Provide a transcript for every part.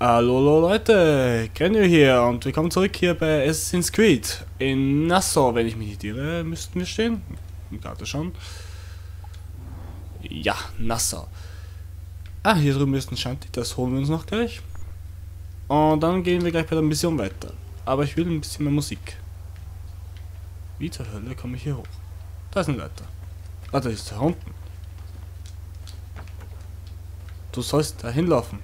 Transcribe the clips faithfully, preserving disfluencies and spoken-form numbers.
Hallo Leute, Grenio hier und willkommen zurück hier bei Assassin's Creed in Nassau, wenn ich mich nicht irre, müssten wir stehen. Gerade schon. Ja, Nassau. Ah, hier drüben ist ein Shanty, das holen wir uns noch gleich. Und dann gehen wir gleich bei der Mission weiter. Aber ich will ein bisschen mehr Musik. Wie zur Hölle komme ich hier hoch? Da ist eine Leiter. Ah, da ist da unten. Du sollst da hinlaufen.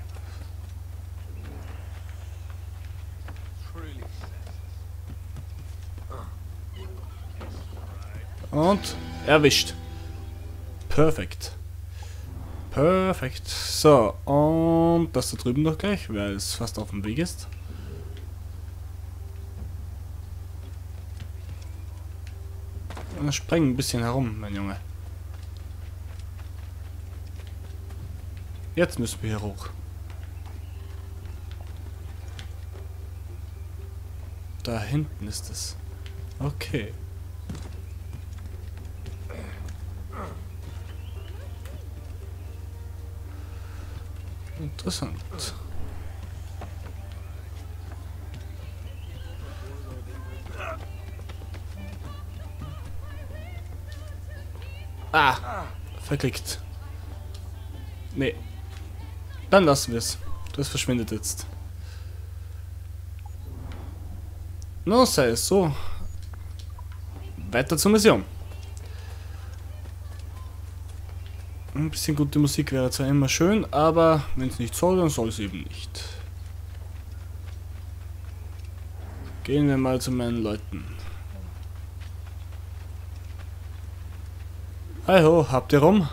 Und erwischt. Perfekt. Perfekt. So, und das da drüben noch gleich, weil es fast auf dem Weg ist. Und spring ein bisschen herum, mein Junge. Jetzt müssen wir hier hoch. Da hinten ist es. Okay. Interessant. Ah, verklickt. Nee. Dann lassen wir es. Das verschwindet jetzt. No, sei es so. Weiter zur Mission. Ein bisschen gute Musik wäre zwar immer schön, aber wenn es nicht soll, dann soll es eben nicht. Gehen wir mal zu meinen Leuten. Hi ho, habt ihr rum?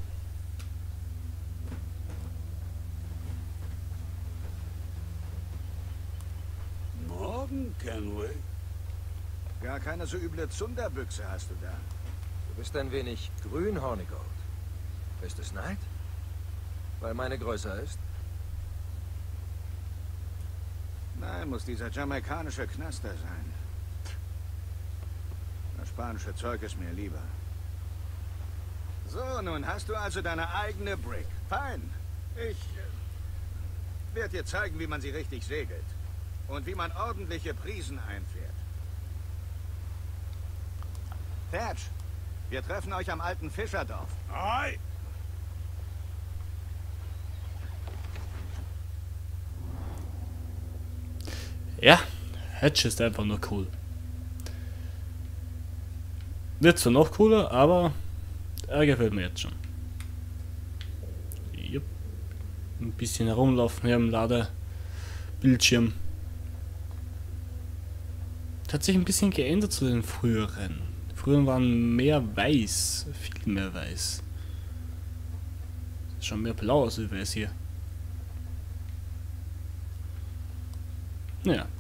Morgen, Kenway. Gar keine so üble Zunderbüchse hast du da. Du bist ein wenig grün, Hornigold. Ist es Neid? Weil meine größer ist? Nein, muss dieser jamaikanische Knaster sein. Das spanische Zeug ist mir lieber. So, nun hast du also deine eigene Brick. Fein. Ich äh, werde dir zeigen, wie man sie richtig segelt. Und wie man ordentliche Prisen einfährt. Thatch, wir treffen euch am alten Fischerdorf. Hi. Ja, Hatch ist einfach nur cool. Wird zwar noch cooler, aber er gefällt mir jetzt schon. Jupp. Ein bisschen herumlaufen hier im Ladebildschirm. Das hat sich ein bisschen geändert zu den früheren. Die früheren waren mehr weiß, viel mehr weiß. Schon mehr blau als weiß hier. Ja.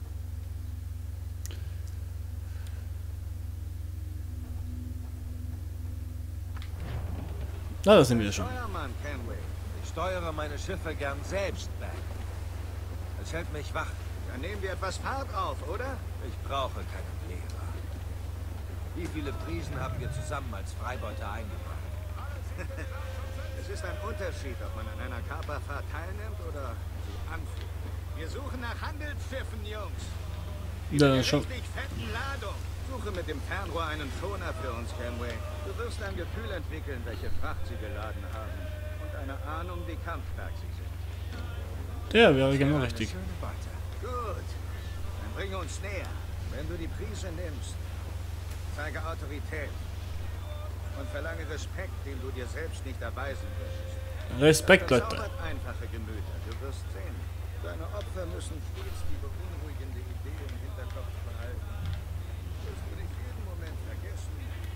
Na, da sind wir schon. Steuermann, Kenway. Ich steuere meine Schiffe gern selbst, Berg. Es hält mich wach. Dann nehmen wir etwas Fahrt auf, oder? Ich brauche keinen Lehrer. Wie viele Prisen haben wir zusammen als Freibeuter eingebracht? Es ist ein Unterschied, ob man an einer Kaperfahrt teilnimmt oder sie anführt. Wir suchen nach Handelsschiffen, Jungs. Ja, schon. Richtig fetten Ladung. Suche mit dem Fernrohr einen Schoner für uns, Kenway. Du wirst ein Gefühl entwickeln, welche Fracht sie geladen haben. Und eine Ahnung, wie kampfstark sie sind. Der wäre genau richtig. Schöne Beute. Gut. Dann bring uns näher. Wenn du die Prise nimmst, zeige Autorität. Und verlange Respekt, den du dir selbst nicht erweisen wirst. Respekt, Das Leute. verzaubert einfache Gemüter. Du wirst sehen. Deine Opfer müssen stets die beunruhigende Idee im Hinterkopf behalten. Willst du dich jeden Moment vergessen?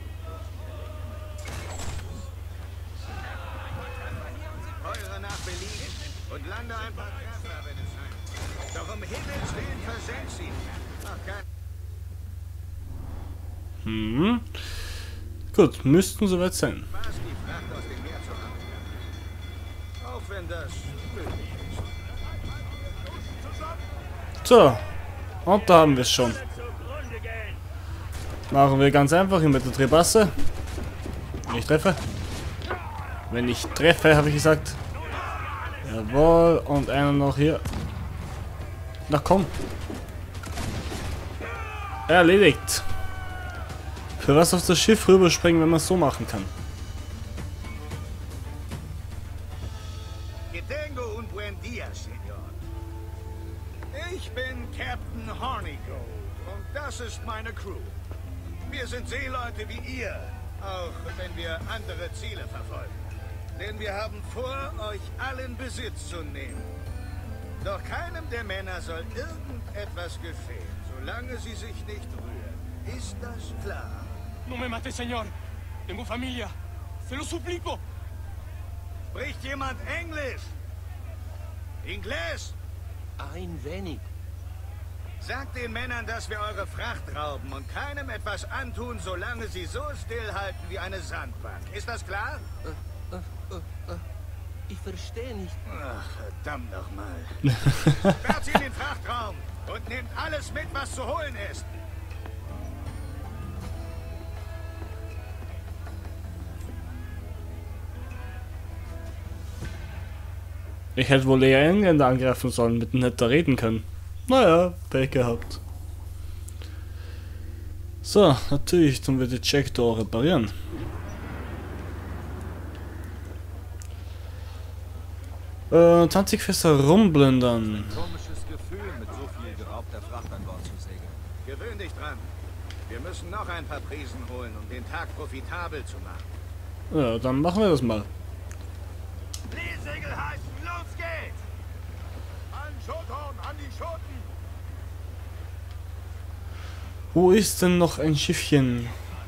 Feuere nach Belieben und lande ein paar Treffer, wenn es sein muss. Doch um Himmels Willen versenk sie. Mach kein... Hm. Gut, müssten soweit sein. Spaß, die Fracht aus dem Meer zu haben. Auch wenn das möglich ist. So, und da haben wir es schon. Machen wir ganz einfach hier mit der Trebasse. Wenn ich treffe. Wenn ich treffe, habe ich gesagt. Jawohl, und einer noch hier. Na komm. Erledigt. Für was auf das Schiff rüberspringen, wenn man es so machen kann? Gedengo und buen dia, Senor. Ich bin Captain Hornigold und das ist meine Crew. Wir sind Seeleute wie ihr, auch wenn wir andere Ziele verfolgen. Denn wir haben vor, euch allen Besitz zu nehmen. Doch keinem der Männer soll irgendetwas geschehen, solange sie sich nicht rühren. Ist das klar? No me mate, señor. Tengo familia. Se lo suplico. Spricht jemand Englisch? Inglés? Ein wenig. Sagt den Männern, dass wir eure Fracht rauben und keinem etwas antun, solange sie so stillhalten wie eine Sandbank. Ist das klar? Äh, äh, äh, ich verstehe nicht. Ach, verdammt nochmal. Sperrt sie in den Frachtraum und nehmt alles mit, was zu holen ist. Ich hätte wohl eher Engländer angreifen sollen, mit denen hätte er reden können. Naja, Pech gehabt. So, natürlich tun wir die Jackdaw reparieren. Äh, zwanzig Fässer rumblendern. Komisches Gefühl, mit so viel geraubter Fracht an Bord zu segeln. Gewöhn dich dran. Wir müssen noch ein paar Prisen holen, um den Tag profitabel zu machen. Ja, dann machen wir das mal. Lee-Segel heißen, los geht's! An Schothorn, an die Schoten. Wo ist denn noch ein Schiffchen?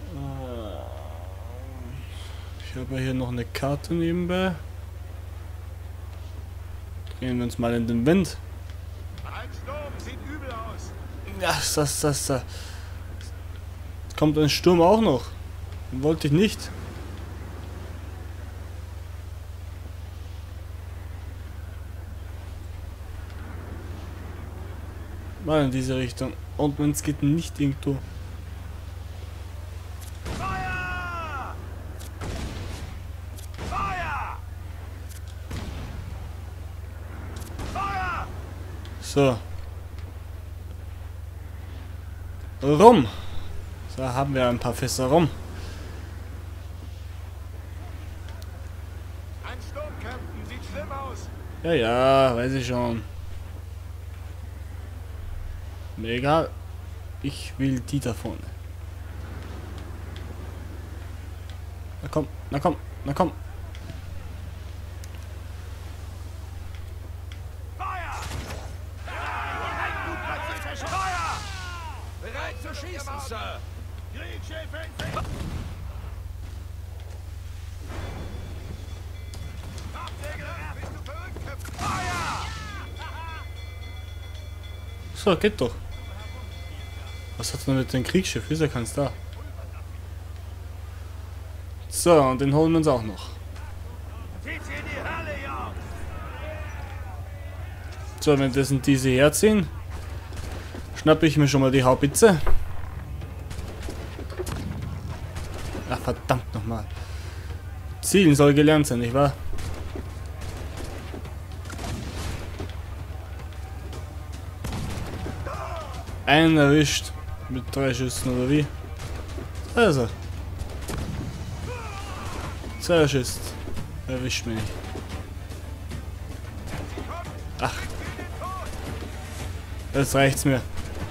Ich habe hier noch eine Karte nebenbei. Drehen wir uns mal in den Wind. Ein Sturm, sieht übel aus. Ja, das, das, das. Kommt ein Sturm auch noch. Den wollte ich nicht. Mal in diese Richtung. Und wenn es geht, nicht irgendwo. Feuer! Feuer! Feuer! So. Rum. So, haben wir ein paar Fässer rum. Ein Sturm, Captain, sieht schlimm aus. Ja, ja, weiß ich schon. Mir egal. Ich will die da vorne. Na komm, na komm, na komm. Feuer! Ein gut platzierter Schuss! Feuer! Bereit zu schießen, Sir. Kriegsschiff in Bist du verrückt, Captain? Feuer! So, geht doch. Was hat's denn mit dem Kriegsschiff? Ist ja keins da. So, und den holen wir uns auch noch. Zieht sie in die Hölle, Jungs! So, währenddessen diese herziehen, schnappe ich mir schon mal die Haubitze. Ach, verdammt nochmal. Zielen soll gelernt sein, nicht wahr? Einen erwischt. Mit drei Schüssen oder wie? Also. Zwei Schüsse. Erwischt mich nicht. Ach. Jetzt reicht's mir.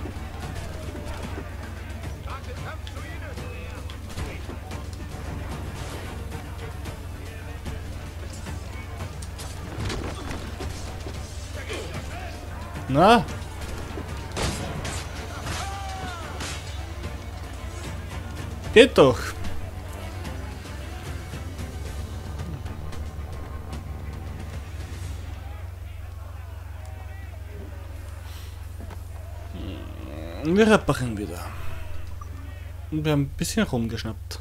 Na? Geht doch. Wir reparieren wieder. Und wir haben ein bisschen rumgeschnappt.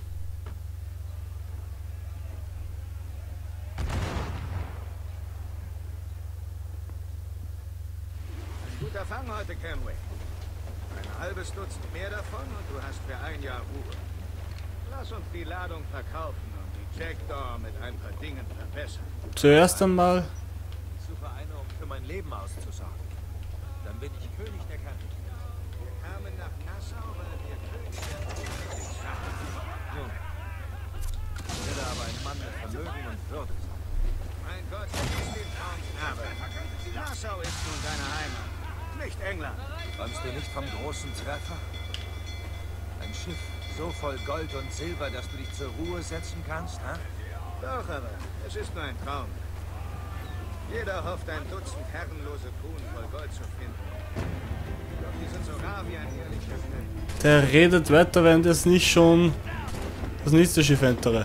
Guter Fang heute, Kenway. Ein halbes Dutzend mehr davon und du hast für ein Jahr Ruhe. Lass uns die Ladung verkaufen und die Jackdaw mit ein paar Dingen verbessern. Zuerst einmal. Ich suche eine, um für mein Leben auszusorgen. Dann bin ich König der Karibik. Wir kamen nach Nassau, weil wir König der Karibik sind. Nun, ich werde aber ein Mann mit Vermögen und Würde sein. Mein Gott, vergiss den Traum, Knabe. Nassau ist nun deine Heimat, nicht England. Träumst du nicht vom großen Treffer? Ein Schiff so voll Gold und Silber, dass du dich zur Ruhe setzen kannst, ha? Doch, aber es ist nur ein Traum. Jeder hofft, ein Dutzend herrenlose Kuhn voll Gold zu finden. Doch die sind so rar wie ein ehrlicher König. Der redet weiter, während es nicht schon das nächste Schiff entere.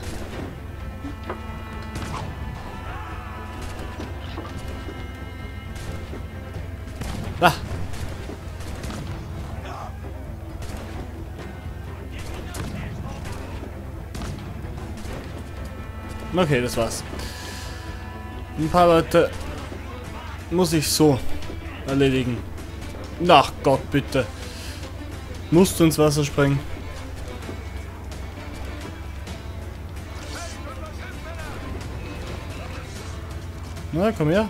Ah. Okay, das war's. Ein paar Leute muss ich so erledigen. Ach Gott, bitte. Musst du ins Wasser springen? Na, komm her.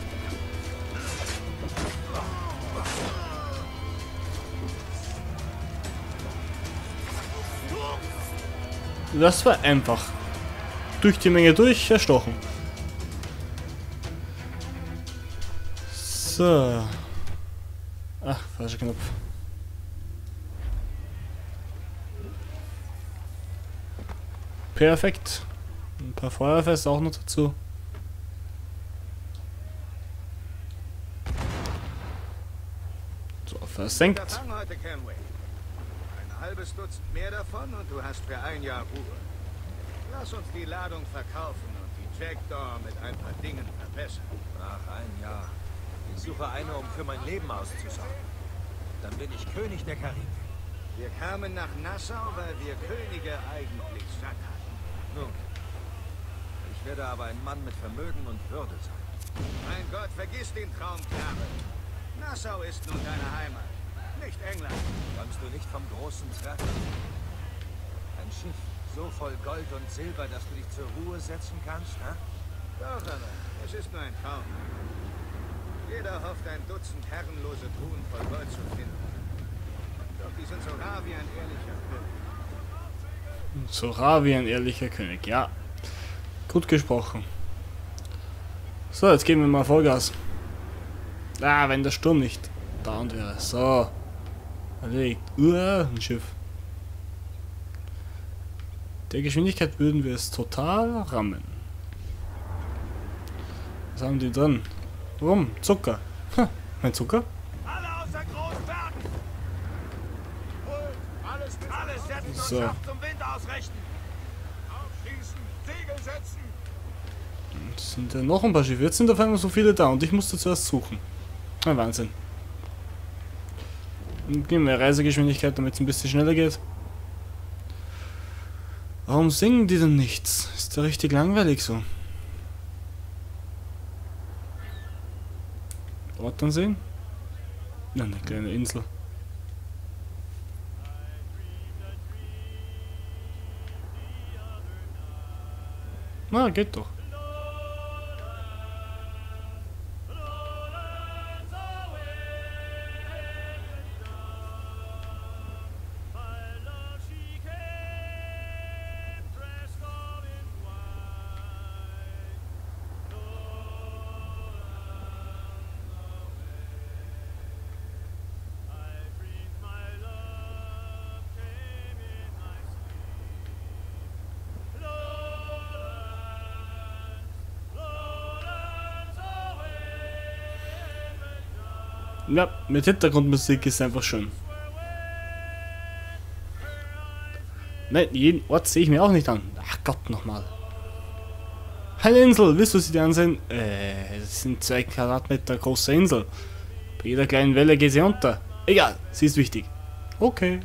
Das war einfach. Durch die Menge durch, erstochen. So. Ach, falscher Knopf. Perfekt. Ein paar Feuerfeste auch noch dazu. So, versenkt. Der Fang heute, Kenway. Ein halbes Dutzend mehr davon und du hast für ein Jahr Ruhe. Lass uns die Ladung verkaufen und die Jackdaw mit ein paar Dingen verbessern. Ach, ein Jahr. Ich suche eine, um für mein Leben auszusorgen. Dann bin ich König der Karibik. Wir kamen nach Nassau, weil wir Könige eigentlich satt hatten. Nun, ich werde aber ein Mann mit Vermögen und Würde sein. Mein Gott, vergiss den Traum, Knabe. Nassau ist nun deine Heimat, nicht England. Träumst du nicht vom großen Treffer? Ein Schiff so voll Gold und Silber, dass du dich zur Ruhe setzen kannst, ha? Doch, aber es ist nur ein Traum. Jeder hofft, ein Dutzend herrenlose Truhen voll Gold zu finden. Doch die sind so rar wie ein ehrlicher König. So rar wie ein ehrlicher König, ja. Gut gesprochen. So, jetzt geben wir mal Vollgas. Ah, wenn der Sturm nicht dauernd wäre. So. Erledigt. Uah, ein Schiff. Der Geschwindigkeit würden wir es total rammen. Was haben die drin? Warum? Zucker. Ha, mein Zucker? Alle außer Großbergen! Alles, alles setzen und So. Schaft zum Wind ausrichten! Aufschießen, Segel setzen! Es sind ja noch ein paar Schiffe. Jetzt sind auf einmal so viele da und ich musste zuerst suchen. Ein Wahnsinn. Und geben wir Reisegeschwindigkeit, damit es ein bisschen schneller geht. Warum singen die denn nichts? Ist ja richtig langweilig so. Ort ansehen? Na, eine kleine Insel. Na, geht doch. Ja, mit Hintergrundmusik ist einfach schön. Nein, jeden Ort sehe ich mir auch nicht an. Ach Gott, nochmal. Eine Insel, willst du sie dir ansehen? Äh, das sind zwei Quadratmeter große Insel. Bei jeder kleinen Welle geht sie unter. Egal, sie ist wichtig. Okay.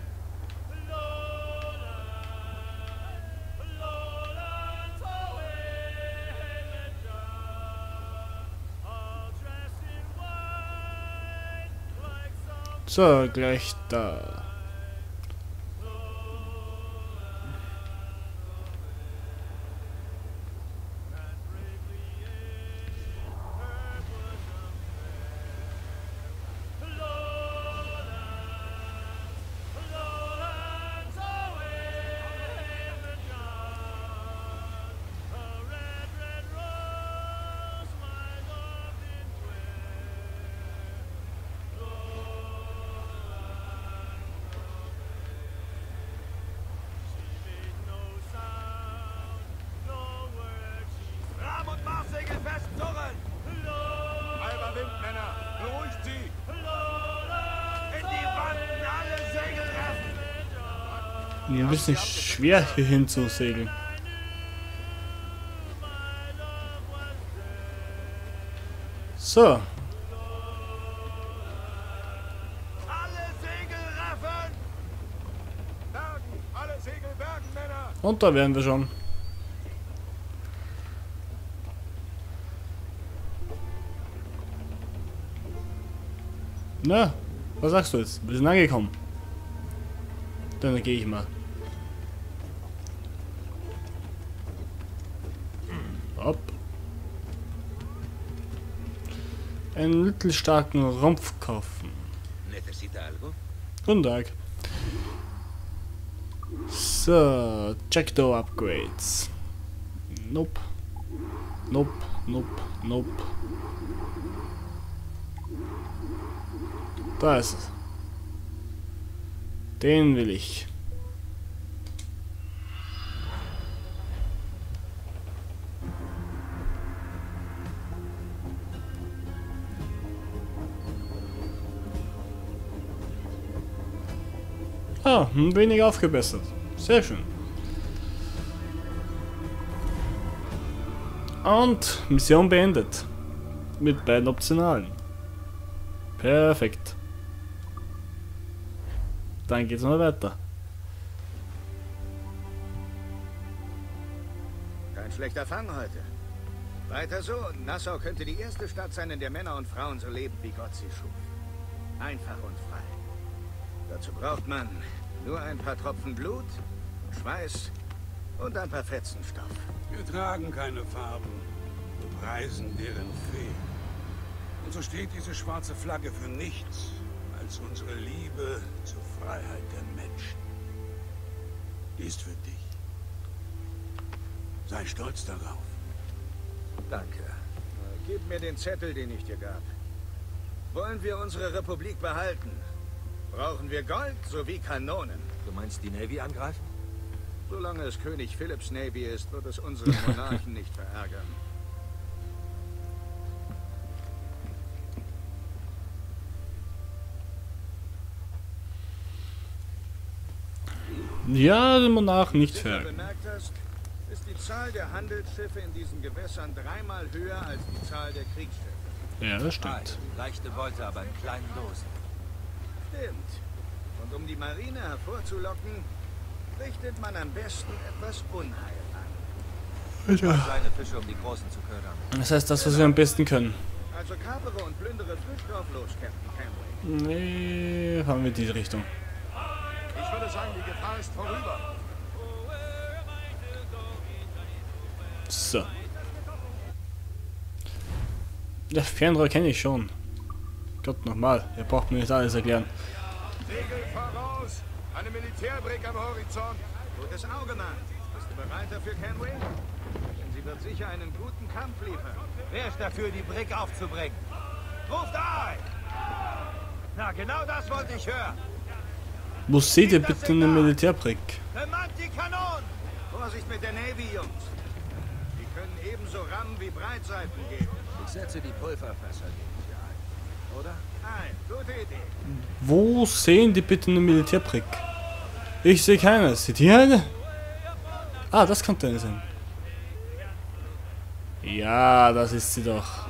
So, gleich da. Ein bisschen schwer hier hin zu segeln. So. Alle Segel raffen! Bergen! Alle Segel bergen, Männer! Und da wären wir schon. Na, was sagst du jetzt? Wir sind angekommen. Dann gehe ich mal. Hopp. Einen mittelstarken Rumpf kaufen. Guten Tag. So, check the upgrades. Nope. Nope, nope, nope. Da ist es. Den will ich. Ah, ein wenig aufgebessert. Sehr schön. Und Mission beendet. Mit beiden Optionalen. Perfekt. Dann geht's mal weiter. Kein schlechter Fang heute. Weiter so, und Nassau könnte die erste Stadt sein, in der Männer und Frauen so leben, wie Gott sie schuf. Einfach und frei. Dazu braucht man nur ein paar Tropfen Blut, Schweiß und ein paar Fetzen Stoff. Wir tragen keine Farben, wir preisen deren Fee. Und so steht diese schwarze Flagge für nichts als unsere Liebe zur Freiheit der Menschen. Die ist für dich. Sei stolz darauf. Danke. Gib mir den Zettel, den ich dir gab. Wollen wir unsere Republik behalten, brauchen wir Gold sowie Kanonen. Du meinst die Navy angreifen? Solange es König Philipps Navy ist, wird es unseren Monarchen nicht verärgern. Ja, den Monarch nicht Wie du fair. bemerkt hast, ist die Zahl der Handelsschiffe in diesen Gewässern dreimal höher als die Zahl der Kriegsschiffe. Ja, das Nein, stimmt. leichte Beute, aber in kleinen Dosen. Stimmt. Und um die Marine hervorzulocken, richtet man am besten etwas Unheil an. Kleine Fische, um die großen zu ködern. Das heißt, das, was wir am besten können. Also kapere und plündere frisch drauf los, Captain Camway. Nee, fahren wir in diese Richtung. Ich würde sagen, die Gefahr ist vorüber. So. Das Fernrohr kenne ich schon. Gott, nochmal. Ihr braucht mir nicht alles erklären. Segel voraus! Eine Militärbrick am Horizont. Gutes Auge, Mann. Bist du bereit dafür, Camway? Denn sie wird sicher einen guten Kampf liefern. Wer ist dafür, die Brick aufzubringen? Ruft ein! Na, genau das wollte ich hören. Wo seht ihr bitte eine Militärbrick? Bemannt die Kanonen! Vorsicht mit der Navy, Jungs. Die können ebenso rammen wie Breitseiten geben. Ich setze die Pulverfässer gegen sie ein. Oder? Nein, gute Idee. Wo sehen die bitte eine Militärbrick? Ich sehe keine. Seht ihr eine? Ah, das könnte eine sein. Ja, das ist sie doch.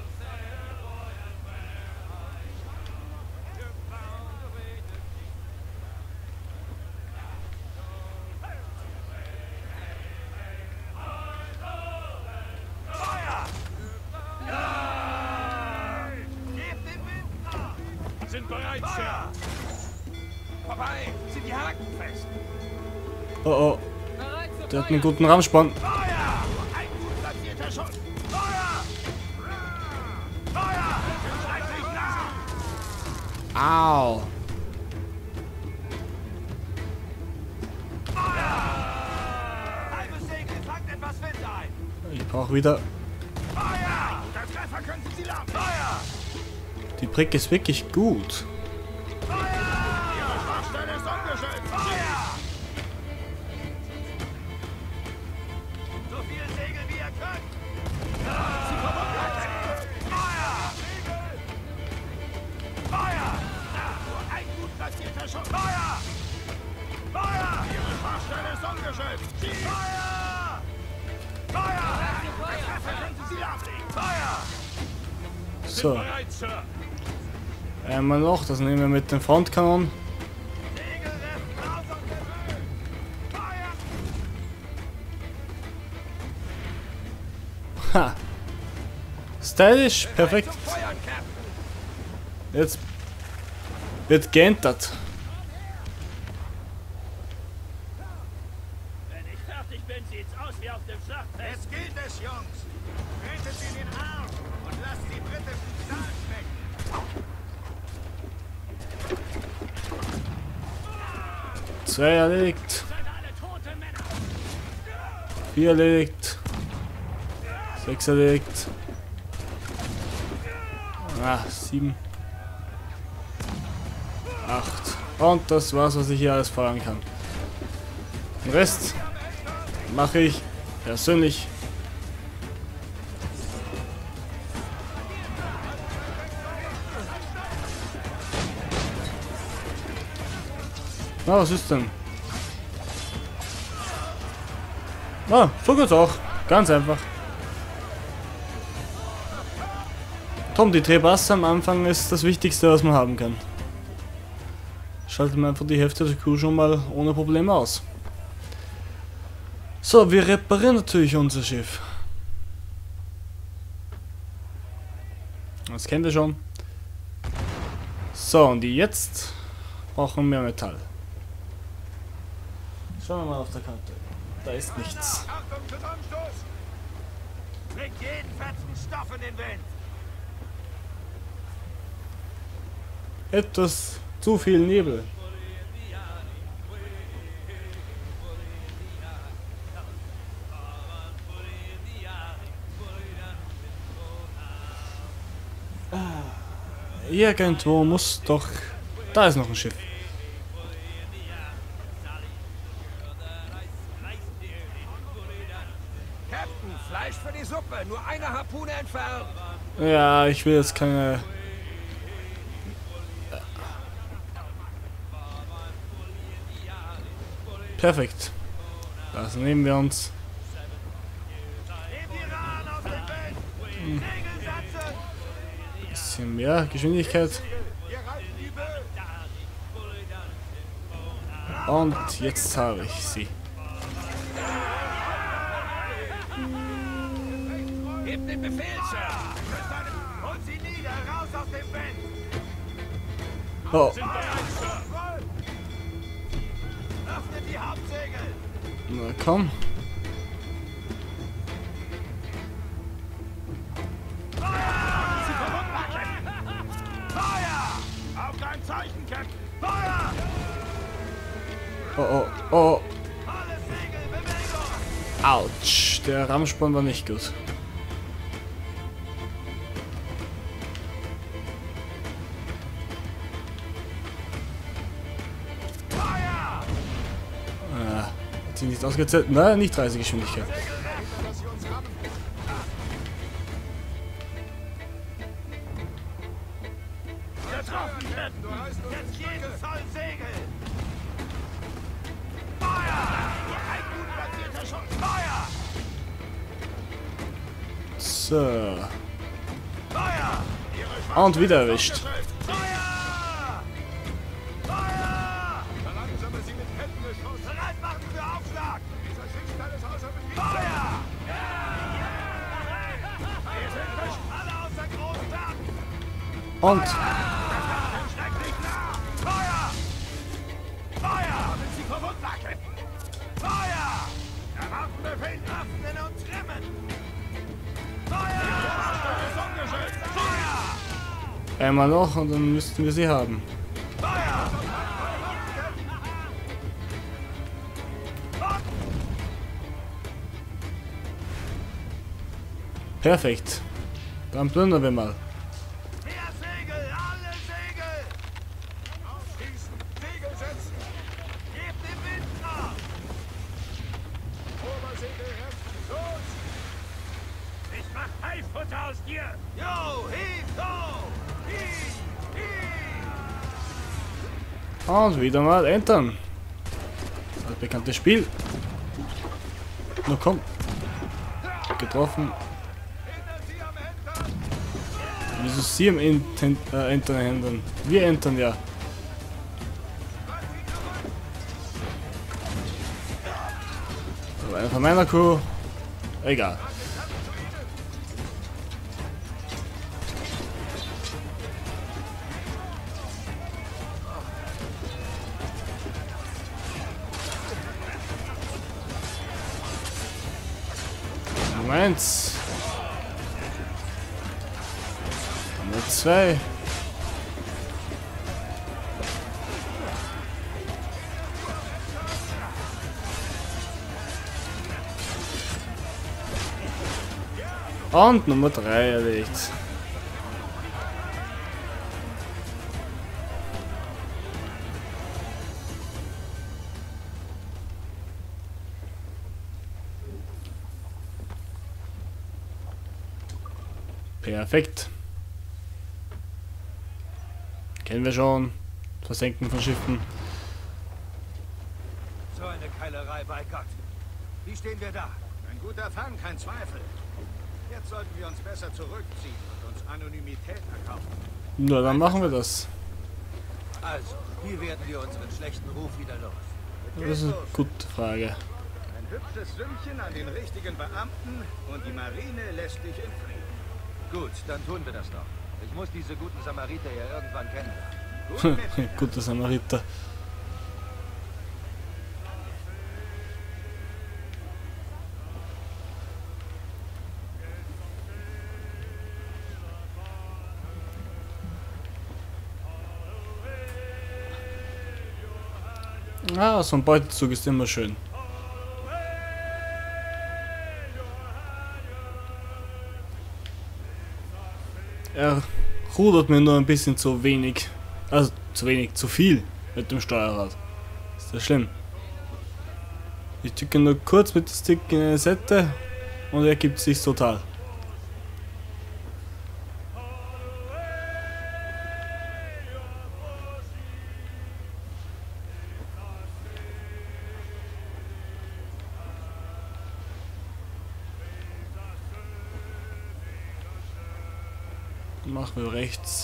Sind bereit, Sir. Vorbei, sind die Haken fest. Oh oh. Der hat einen guten Rahmenspann. Feuer! Ein gut platzierter Schuss! Feuer! Feuer! Schrecklich nah! Au. Halbes Segel, fangt etwas Wind ein! Ich brauche wieder. Feuer! Der Treffer könnte sie lang! Feuer! Die Brick ist wirklich gut. Feuer! Ihre Schwachstelle ist ungeschützt! Feuer! So viel Segel wie ihr könnt! Sie verwundert! Feuer! Feuer! Na, nur ein gut platzierter Schuss! Feuer! Feuer! Ihre Schwachstelle Stelle ist ungeschützt! Feuer! Feuer! Könnten Sie ablegen! Feuer! So. Bereit, Sir. Einmal noch, das nehmen wir mit den Frontkanonen. Segelrecht raus auf der Höhe! Feuer! Ha! Stylisch, perfekt. Zum Feuern, Captain! Jetzt wird geentert. Wenn ich fertig bin, sieht's aus wie auf dem Schlachtfeld. Jetzt gilt es, Jungs! Tretet sie in den Arm und lasst die britischen Stahl schmecken! Zwei erledigt. Seid alle tote Männer. Vier erledigt. Sechs erledigt. Ah, sieben. Acht. Und das war's, was ich hier alles feuern kann. Den Rest mache ich persönlich. Na, was ist denn? Ah, so geht's auch. Ganz einfach. Tom, die Trebasse am Anfang ist das Wichtigste, was man haben kann. Schaltet man einfach die Hälfte der Crew schon mal ohne Probleme aus. So, wir reparieren natürlich unser Schiff. Das kennt ihr schon. So, und jetzt brauchen wir mehr Metall. Schauen wir mal auf der Karte. Da ist nichts. Achtung für Anstoß! Bringt jeden fetzen Stoff in den Wind! Etwas zu viel Nebel. Irgendwo muss doch... Da ist noch ein Schiff. Captain, Fleisch für die Suppe, nur eine Harpune entfernt. Ja, ich will jetzt keine... Perfekt. Das nehmen wir uns. Nehmt die Rahn aus dem Wind! Segel setzen! Bisschen mehr Geschwindigkeit. Wir reißen die Böe! Und jetzt habe ich sie. Gebt den Befehl, Sir. Holt sie nieder! Raus aus dem Wind! Oh, Öffnet die Hauptsegel! na komm. Feuer! Auf dein Zeichen, Captain! Feuer! Oh, oh, oh. Alle Segel, Bewegung! Autsch, der Rammspann war nicht gut. Feuer! Ah, hat sie nicht ausgezählt? Nein, nicht Reisegeschwindigkeit. Getroffen, Captain! Jetzt jeden Zoll Segel! Feuer! Ein gut platzierter Schuss! Feuer! So. Feuer! Und wieder erwischt. Feuer! Feuer! Verlangsame sie mit Kettenbeschuss! Bereit machen für Aufschlag! Dieser Schiffsteil ist außer Betrieb! Feuer! Wir sind durch alle außer Großstadt! Und Schrecklich nah! Feuer! Feuer! Haben Sie verwundert! Feuer! Erwarten Befehl! Öffnen und trimmen! Feuer! Ist ungeschützt! Feuer! einmal noch und dann müssten wir sie haben. Feuer! Perfekt. Dann plündern wir mal. Mehr Segel! Alle Segel! Aufschießen! Segel setzen! Gebt den Wind drauf! Obersegel heften! Los! Ich mach Haifutter aus dir. Jo! Hieb! Ho! Hieb! Hieb! Und wieder mal entern. Das bekannte Spiel. Na komm. Getroffen. Wieso sie am Enten, äh, Entern hindern? Wir entern ja. So, einer von meiner Crew. Egal. Moment. Nummer zwei. Und Nummer drei erledigt. Perfekt. Kennen wir schon. Versenken von Schiffen. So eine Keilerei, bei Gott. Wie stehen wir da? Ein guter Fang, kein Zweifel. Jetzt sollten wir uns besser zurückziehen und uns Anonymität erkaufen. Na, dann machen wir das. Also, wie werden wir unseren schlechten Ruf wieder los? Das ist eine gute Frage. Ein hübsches Sümmchen an den richtigen Beamten und die Marine lässt dich in Frieden. Gut, dann tun wir das doch. Ich muss diese guten Samariter ja irgendwann kennenlernen. Guter Samariter. Ah, so ein Beutezug ist immer schön. Er rudert mir nur ein bisschen zu wenig. Also zu wenig, zu viel mit dem Steuerrad. Ist das schlimm? Ich drücke nur kurz mit dem Stick in eine Seite und er gibt sich total. Machen wir rechts.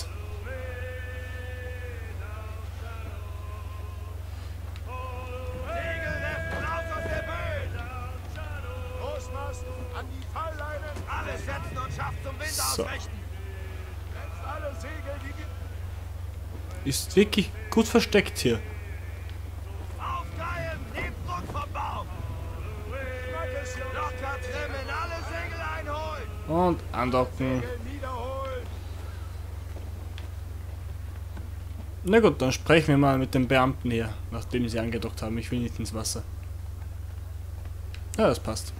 Segelläften aus aus der Böen! Großmast an die Fallleinen! Alles setzen und Schaft zum Wind So. ausrichten! Setzt alle Segel, die... Ist wirklich gut versteckt hier. Aufgeilen! Nehmt Druck vom Baum! Locker trimmen! Alle Segel einholen! Und andocken. Niederholen! Na gut, dann sprechen wir mal mit den Beamten hier, nachdem sie angedockt haben. Ich will nicht ins Wasser. Ja, das passt.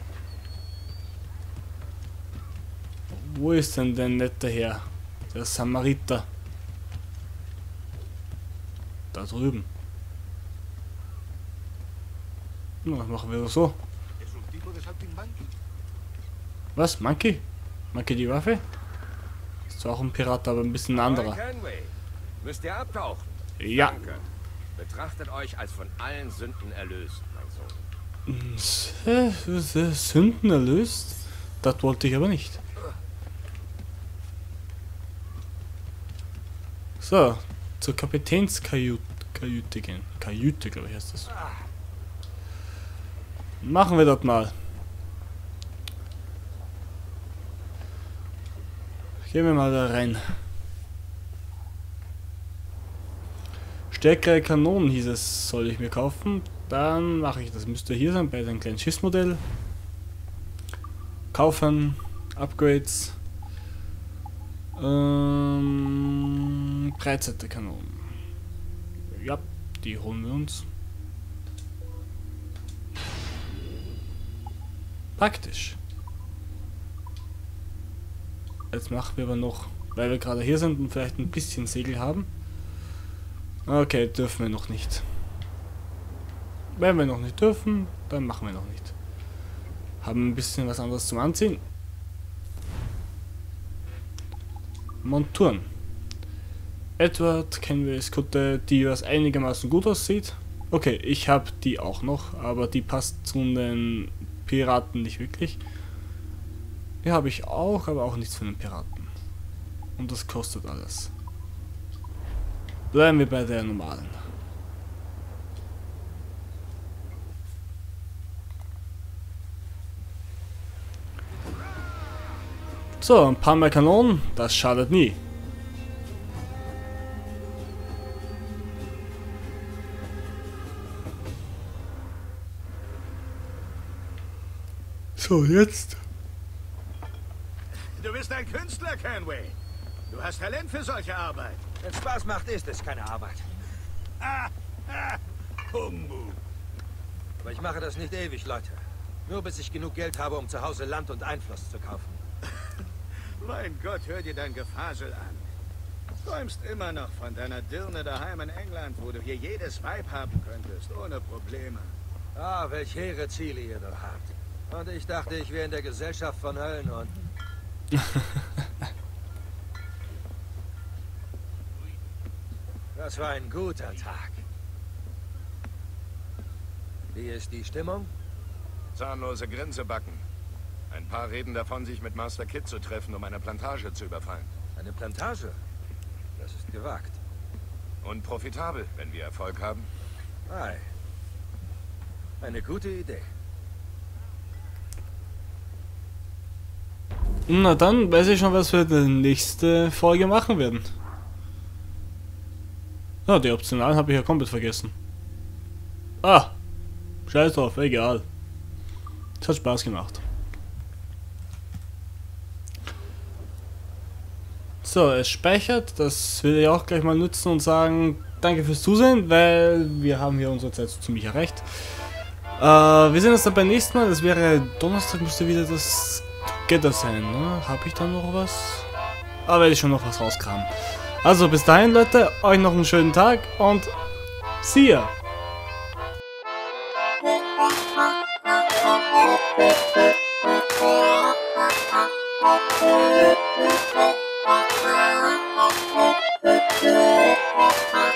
Wo ist denn der nette Herr? Der Samariter. Da drüben. Na, das machen wir so. Was? Monkey? Monkey die Waffe? Ist zwar auch ein Pirat, aber ein bisschen ein anderer. Kenway, müsst ihr abtauchen? Ja. Danke. Betrachtet euch als von allen Sünden erlöst, mein Sohn. Äh, Sünden erlöst? Das wollte ich aber nicht. So, zur Kapitänskajüte Kajüte gehen. Kajüte, glaube ich, heißt das. Machen wir das mal. Gehen wir mal da rein. Stärkere Kanonen hieß es, soll ich mir kaufen. Dann mache ich das. Müsste hier sein bei dem kleinen Schiffsmodell. Kaufen. Upgrades. Ähm, Breitseite-Kanonen. Ja, die holen wir uns. Praktisch. Jetzt machen wir aber noch, weil wir gerade hier sind und vielleicht ein bisschen Segel haben. Okay, dürfen wir noch nicht. Wenn wir noch nicht dürfen, dann machen wir noch nicht. Haben ein bisschen was anderes zum Anziehen. Monturen. Edward kennen wir als Kutte, die was einigermaßen gut aussieht. Okay, ich habe die auch noch, aber die passt zu den Piraten nicht wirklich. Die habe ich auch, aber auch nichts für den Piraten. Und das kostet alles. Bleiben wir bei der normalen. So, ein paar mehr Kanonen, das schadet nie. So, jetzt. Du bist ein Künstler, Canway. Du hast Talent für solche Arbeit. Wenn es Spaß macht, ist es keine Arbeit. Ah, ah, Humbug. Aber ich mache das nicht ewig, Leute. Nur bis ich genug Geld habe, um zu Hause Land und Einfluss zu kaufen. Mein Gott, hör dir dein Gefasel an. Träumst immer noch von deiner Dirne daheim in England, wo du hier jedes Weib haben könntest, ohne Probleme. Ah, welch hehre Ziele ihr da habt. Und ich dachte, ich wäre in der Gesellschaft von Höllen und... Das war ein guter Tag. Wie ist die Stimmung? Zahnlose Grinse backen. Ein paar reden davon, sich mit Master Kid zu treffen, um eine Plantage zu überfallen. Eine Plantage? Das ist gewagt. Und profitabel, wenn wir Erfolg haben. Ei. Eine gute Idee. Na dann weiß ich schon, was wir die nächste Folge machen werden. Ja, die Optionalen habe ich ja komplett vergessen. Ah, scheiß drauf, egal. Es hat Spaß gemacht. So, es speichert, das will ich auch gleich mal nutzen und sagen, danke fürs Zusehen, weil wir haben hier unsere Zeit so ziemlich erreicht. Äh, wir sehen uns dann beim nächsten Mal, das wäre Donnerstag, müsste wieder das Together sein, ne? Habe ich da noch was? Aber werde ich schon noch was rauskramen. Also bis dahin, Leute, euch noch einen schönen Tag und see ya! Thank you.